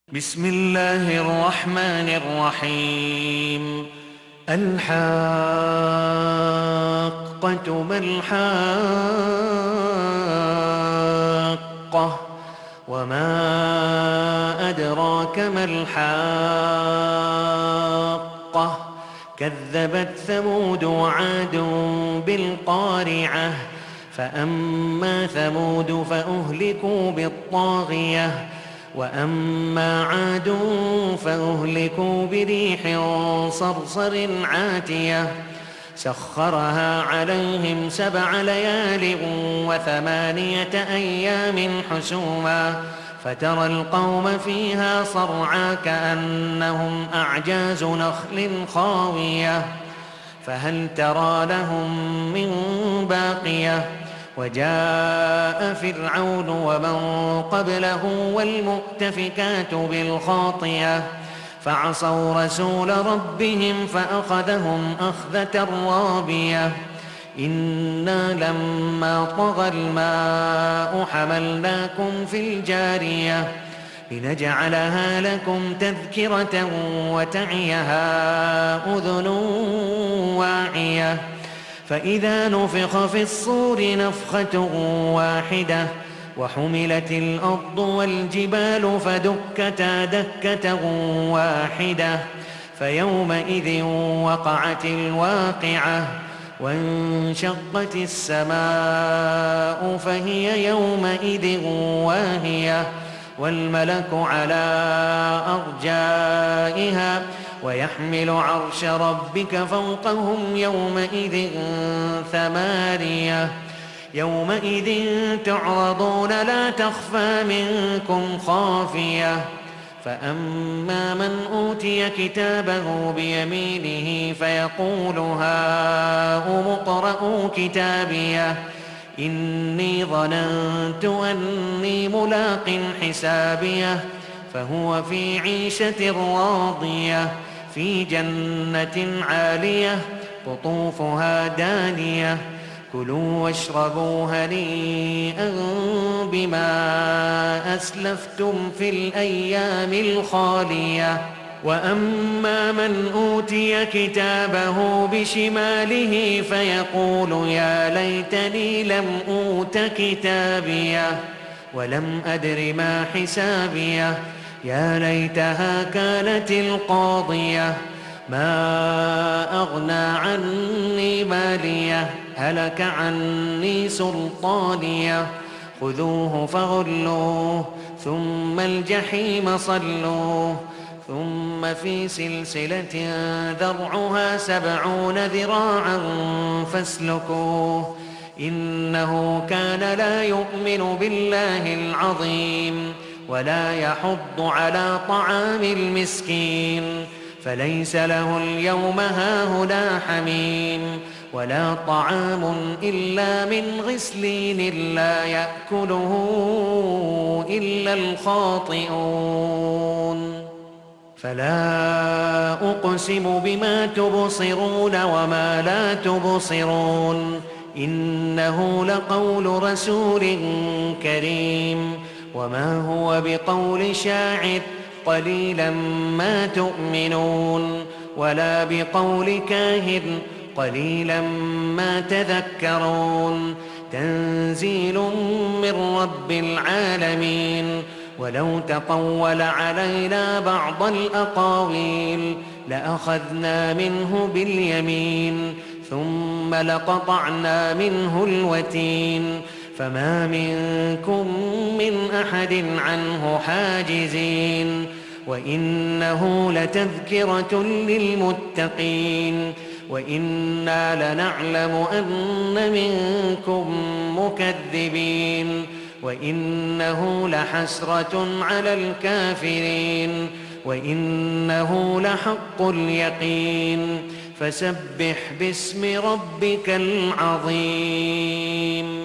بسم الله الرحمن الرحيم. الحاقة ما الحاقة وما أدراك ما الحاقة كذبت ثمود وعاد بالقارعة فأما ثمود فأهلكوا بالطاغية وأما عاد فأهلكوا بريح صرصر عاتية سخرها عليهم 7 ليال و8 أيام حسوما فترى القوم فيها صرعا كأنهم أعجاز نخل خاوية فهل ترى لهم من باقية وجاء فرعون ومن قبله والمؤتفكات بالخاطية فعصوا رسول ربهم فأخذهم أخذة رابية إنا لما طغى الماء حملناكم في الجارية لنجعلها لكم تذكرة وتعيها أذن واعية فإذا نفخ في الصور نفخة واحدة وحملت الأرض والجبال فدكتا دكة واحدة فيومئذ وقعت الواقعة وانشقت السماء فهي يومئذ واهية والملك على أرجائها ويحمل عرش ربك فوقهم يومئذ 8 يومئذ تعرضون لا تخفى منكم خافية فأما من أوتي كتابه بيمينه فيقول هاؤم اقرءوا كتابيه إني ظننت أني ملاق حسابيه فهو في عيشة راضية في جنة عالية قطوفها دانية كلوا واشربوا هنيئا بما أسلفتم في الأيام الخالية وأما من أوتي كتابه بشماله فيقول يا ليتني لم أوت كتابيه ولم أدر ما حسابيه يا ليتها كانت القاضية ما أغنى عني ماليه هلك عني سلطانيه خذوه فغلوه ثم الجحيم صلوه ثم في سلسلة ذرعها 70 ذراعا فاسلكوه إنه كان لا يؤمن بالله العظيم ولا يحض على طعام المسكين فليس له اليوم هاهنا حميم ولا طعام إلا من غسلين لا يأكله إلا الخاطئون فلا أقسم بما تبصرون وما لا تبصرون إنه لقول رسول كريم وما هو بقول شاعر قليلا ما تؤمنون ولا بقول كاهن قليلا ما تذكرون تنزيل من رب العالمين ولو تقول علينا بعض الأقاويل لأخذنا منه باليمين ثم لقطعنا منه الوتين فما منكم من أحد عنه حاجزين وإنه لتذكرة للمتقين وإنا لنعلم أن منكم مكذبين وإنه لحسرة على الكافرين وإنه لحق اليقين فسبح باسم ربك العظيم.